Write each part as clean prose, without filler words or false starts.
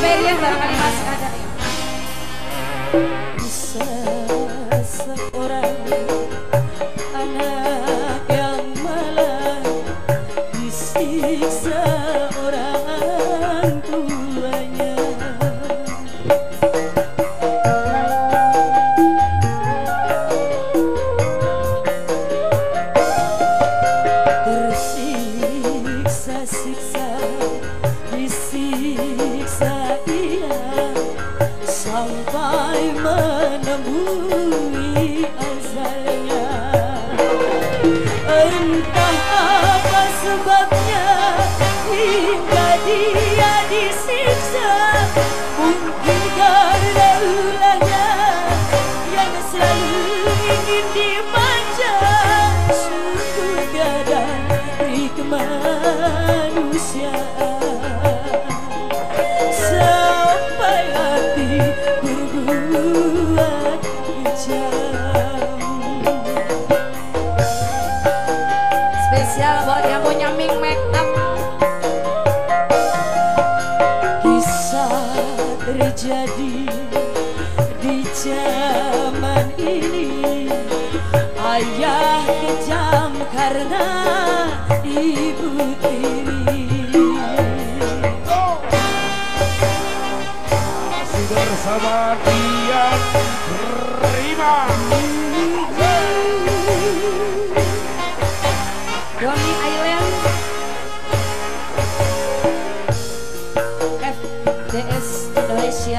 Meriah barangkali masih ada ya. Seseorang anak yang malah disiksa orang tuanya. Tersiksa-siksa, disiksa ia sampai menemui azalnya. Entah apa sebabnya hingga dia disiksa, mungkin karena ulahnya yang selalu ingin dimanja. Sungguh tiada dari kemanusiaan sampai hati berbuat kejam. Spesial buat yang mau nyaming make up. Kisah terjadi di zaman ini. Ayah kejam karena ibu tiri. Masih bersama Dian Prima. Doni Island FDS Indonesia.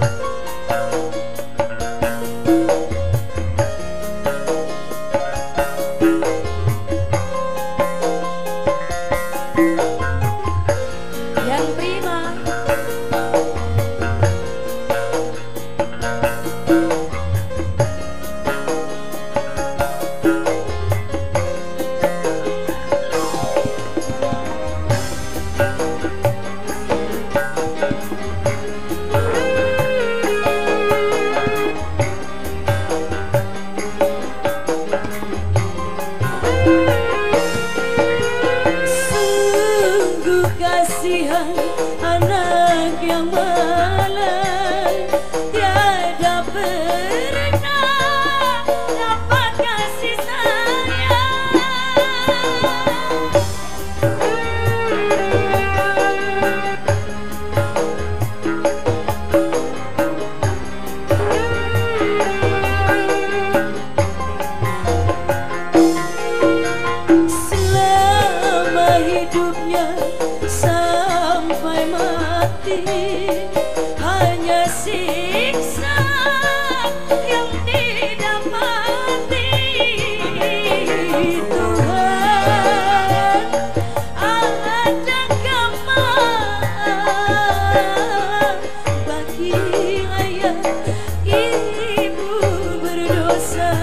Yang Prima. Sungguh kasihan anak yang malang, tiada pernah dapat kasih sayang. Selama hidupnya sampai mati, hanya siksa yang didapati. Tuhan, adakah maaf bagi ayah ibu berdosa?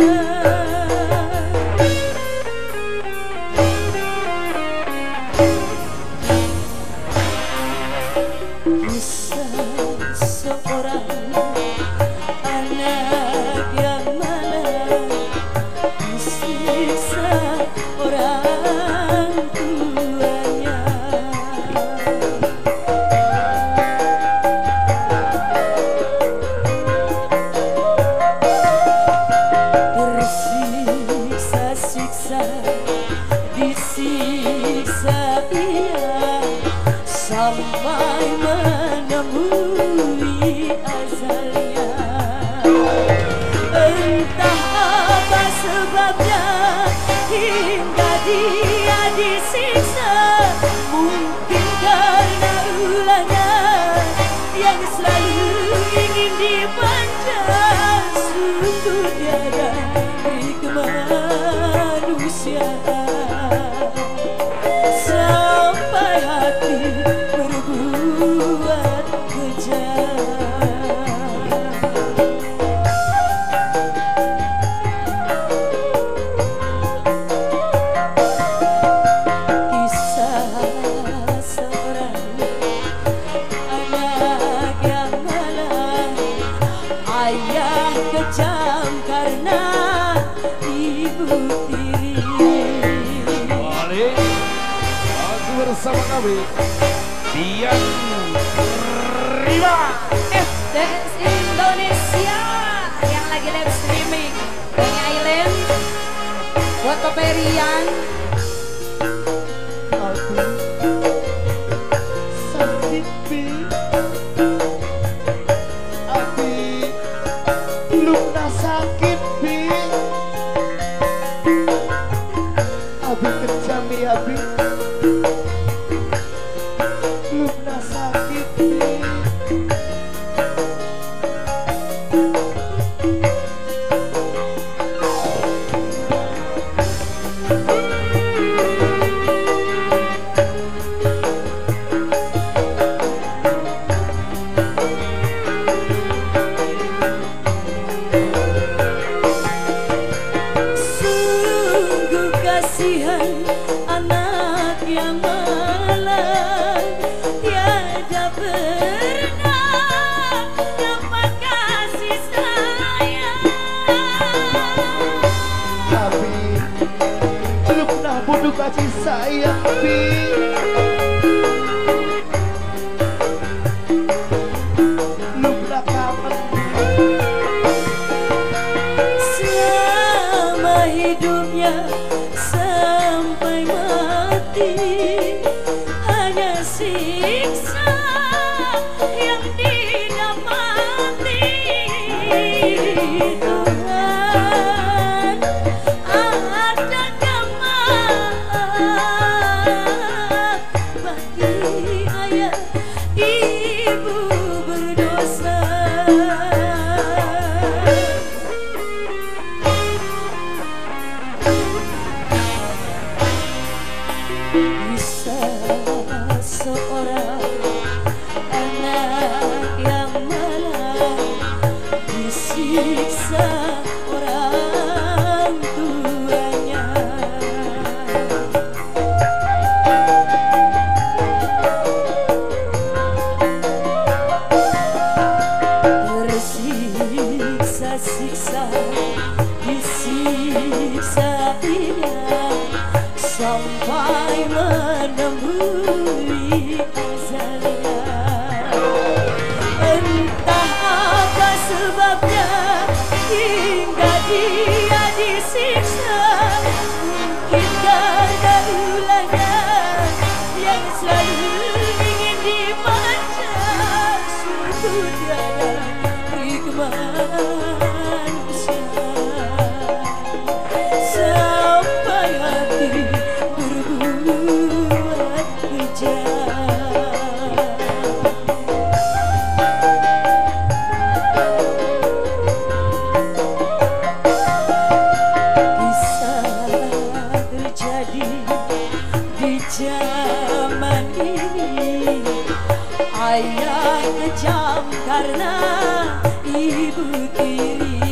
Kisah seorang anak yang malang disiksa orang tuanya. Tersiksa-siksa, disiksa ia sampai menemui azalnya. Entah apa sebabnya hingga dia disiksa, mungkin karena ulahnya yang selalu ingin dimanja. Sungguh tiada dari kemanusiaan sampai hati berbuat kejam. Kisah seorang anak yang malang, ayah kejam karena ibu tiri. Balik bersama kami Dian Rima FDS Indonesia yang lagi live streaming. Ini Aileen buat Koperian. Aku sakit bi, abi luna sakit bi, abi kejam ya abi, luna sakit bi. Kasihan anak yang malang, tiada pernah dapat kasih sayang. Tapi belum pernah butuh kasih sayang bi. Belum pernah kangen bi. Selama hidupnya sampai mati, hanya siksa yang didapati. Tuhan, adakah maaf bagi ayah ibu berdosa? Bisa seorang anak yang malang disiksa orang tuanya. Tersiksa-siksa, disiksa ia sampai menemui ajalnya. Entah apa sebabnya hingga dia disiksa. Mungkin karena ulahnya yang selalu ingin dimanja. Sungguh tiada hikmah manusia sampai hati berbuat kejam. Bisa terjadi di zaman ini. Ayah kejam karena ibu tiri.